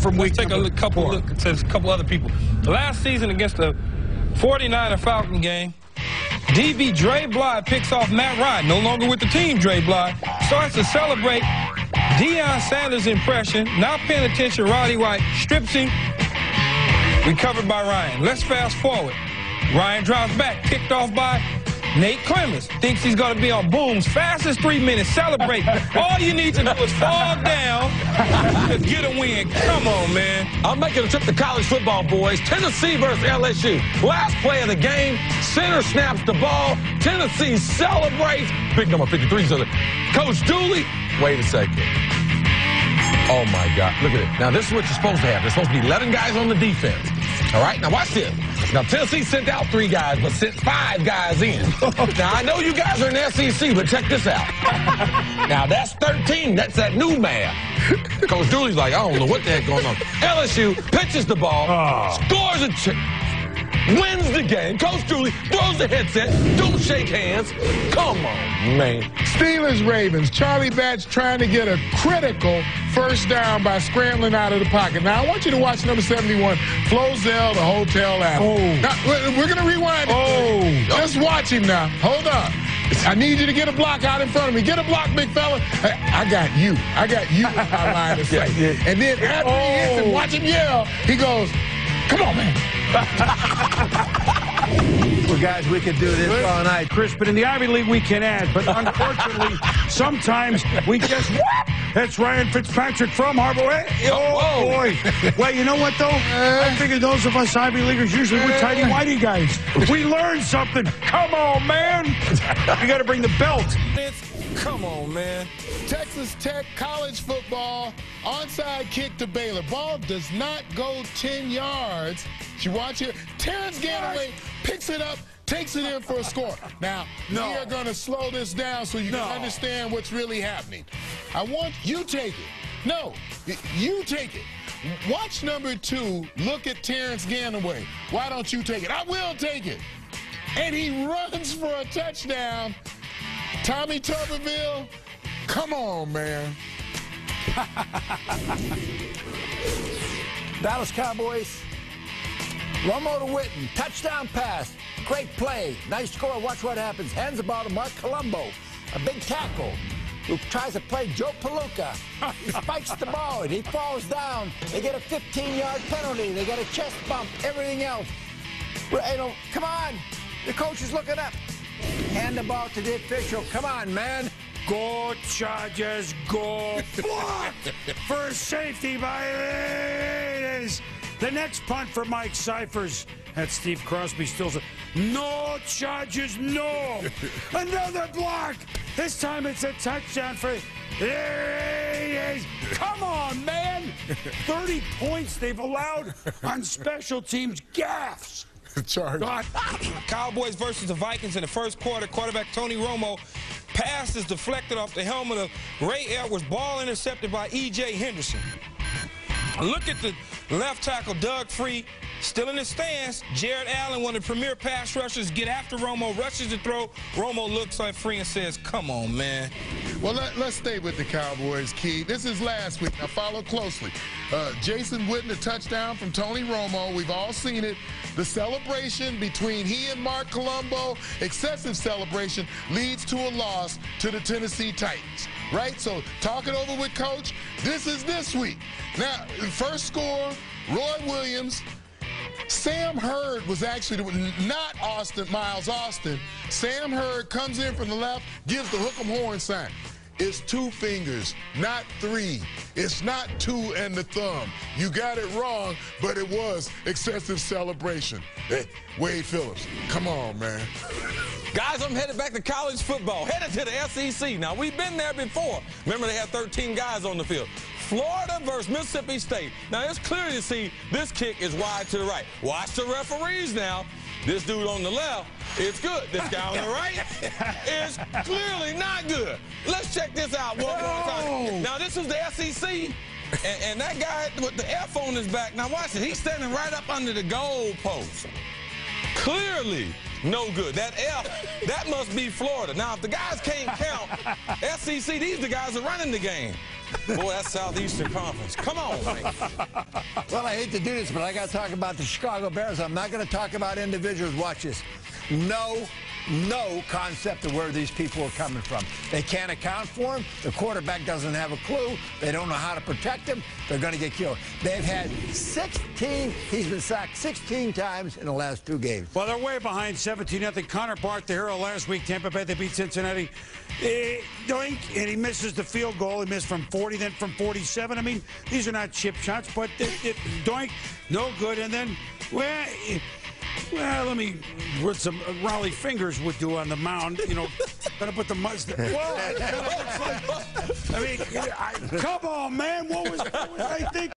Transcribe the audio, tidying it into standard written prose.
from week. Let's take a couple to a couple other people. Last season against the 49er Falcon game, DB Dre Bly picks off Matt Ryan, no longer with the team. Dre Bly starts to celebrate Deion Sanders' impression. Not paying attention, Roddy White strips him. Recovered by Ryan. Let's fast forward. Ryan drops back, picked off by Nate Clemens. Thinks he's going to be on Boom's fastest 3 minutes. Celebrate. All you need to do is fall down to get a win. Come on, man. I'm making a trip to college football, boys. Tennessee versus LSU. Last play of the game. Center snaps the ball. Tennessee celebrates. Big number 53. So Coach Dooley, wait a second. Oh, my God. Look at it. Now, this is what you're supposed to have. There's supposed to be 11 guys on the defense. All right? Now, watch this. Now, Tennessee sent out 3 guys, but sent 5 guys in. Now, I know you guys are in the SEC, but check this out. Now, that's 13. That's that new math. Coach Dooley's like, I don't know what the heck going on. LSU pitches the ball, scores wins the game. Coach Dooley throws the headset. Don't shake hands. Come on, man. Steelers-Ravens. Charlie Batch trying to get a critical first down by scrambling out of the pocket. Now, I want you to watch number 71, Flozell, the Hotel Apple. Now, we're going to rewind it. Just watch him now. Hold on. I need you to get a block out in front of me. Get a block, big fella. I got you. I got you in my line of sight. And then after he hits him, watch him yell, he goes, come on, man. Well, guys, we could do this all night, Chris, but in the Ivy League we can add. But unfortunately, sometimes we just That's Ryan Fitzpatrick from Harbor. Oh, boy. Well, you know what, though? I figured those of us Ivy Leaguers, usually we're tighty-whitey guys. We learned something. Come on, man. You got to bring the belt. Come on, man. Texas Tech college football, onside kick to Baylor. Ball does not go 10 yards. You watch here. Terrence Ganaway picks it up, takes it in for a score. Now, we are going to slow this down so you can understand what's really happening. I want you take it. No, you take it. Watch number 2 look at Terrence Ganaway. Why don't you take it? I will take it. And he runs for a touchdown. Tommy Tuberville, come on, man. Dallas Cowboys, Romo to Witten, touchdown pass, great play, nice score. Watch what happens. Hands the ball to Mark Colombo, a big tackle who tries to play Joe Palooka. He spikes the ball and he falls down. They get a 15-yard penalty. They get a chest bump, everything else. Come on, the coach is looking up. Hand the ball to the official. Come on, man. Go Chargers, go. Blocked for safety by Raiders. The next punt for Mike Cyphers. That's Steve Crosby still says, no Chargers, no. Another block. This time it's a touchdown for Raiders. Come on, man. 30 points they've allowed on special teams gaffes. Cowboys versus the Vikings in the first quarter. Quarterback Tony Romo. Pass is deflected off the helmet of Ray Edwards. Ball intercepted by E.J. Henderson. Look at the left tackle, Doug Free, still in his stance. Jared Allen, one of the premier pass rushers, get after Romo, rushes the throw. Romo looks at Free and says, come on, man. Well, let's stay with the Cowboys, Key. This is last week. Now, follow closely. Jason Witten, a touchdown from Tony Romo. We've all seen it. The celebration between he and Mark Colombo, excessive celebration, leads to a loss to the Tennessee Titans. Right? So talk it over with Coach. This is this week. Now, first score, Roy Williams. Sam Hurd was actually not Miles Austin. Sam Hurd comes in from the left, gives the hook 'em horn sign. It's 2 fingers, not 3. It's not 2 and the thumb. You got it wrong, but it was excessive celebration. Hey, Wade Phillips, come on, man. Guys, I'm headed back to college football, headed to the SEC. Now, we've been there before. Remember, they had 13 guys on the field. Florida versus Mississippi State. Now, it's clear to see this kick is wide to the right. Watch the referees now. This dude on the left, it's good. This guy on the right is clearly not good. Let's check this out one more time. Now, this is the SEC, and that guy with the F on his back. Now, watch it. He's standing right up under the goal post. Clearly no good. That F, that must be Florida. Now, if the guys can't count, SEC, these are the guys that are running the game. Boy, that's Southeastern Conference. Come on, man. Well, I hate to do this, but I got to talk about the Chicago Bears. I'm not going to talk about individuals. Watch this. No concept of where these people are coming from. They can't account for him. The quarterback doesn't have a clue. They don't know how to protect him. They're going to get killed. They've had 16. He's been sacked 16 times in the last 2 games. Well, they're way behind 17-0. Connor Barth, the hero last week. Tampa Bay, they beat Cincinnati. Doink, and he misses the field goal. He missed from 40, then from 47. I mean, these are not chip shots, but Doink, no good. And then, well, let me, what some Raleigh Fingers would do on the mound, you know, gonna put the mustard. Well, I mean, come on, man, what was I thinking?